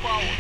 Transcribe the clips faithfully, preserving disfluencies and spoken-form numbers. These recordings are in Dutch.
power.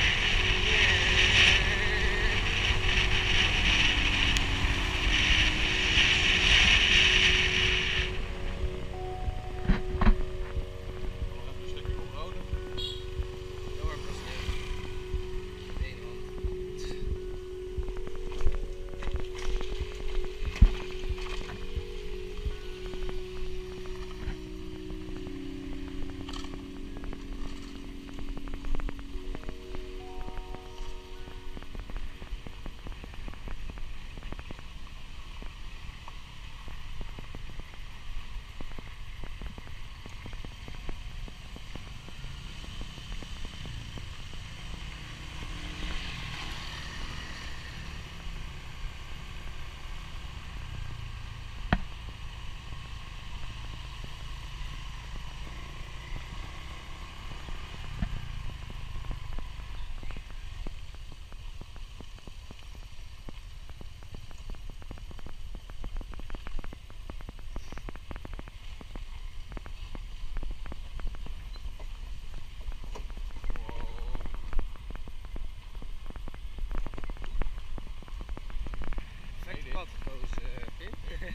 Pad gekozen, Pim.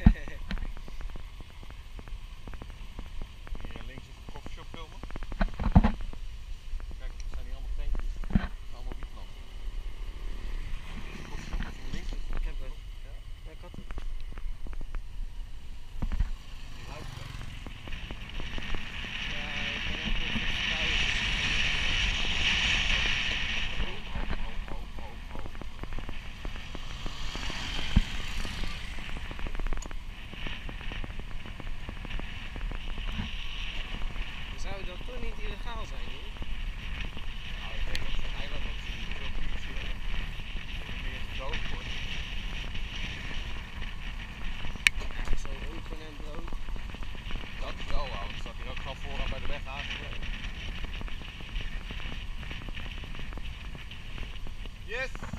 Hier links is een koffieshop filmen. Kijk, er zijn hier allemaal tentjes. Allemaal wietplanten. Koffieshop is hier links. Ik heb het. Ja, ja ik had het. Die luistert. Ja, ik ben ook nog eens thuis. Zou dat toch niet illegaal zijn, hoor? Nou, ik denk dat het eiland dat ze niet veel politie hebben. Ik denk dat het dood wordt. Ja, zo open en bloot. Dat is wel wel, want staat hier ook gewoon vooraan bij de weg aangegeven. Yes!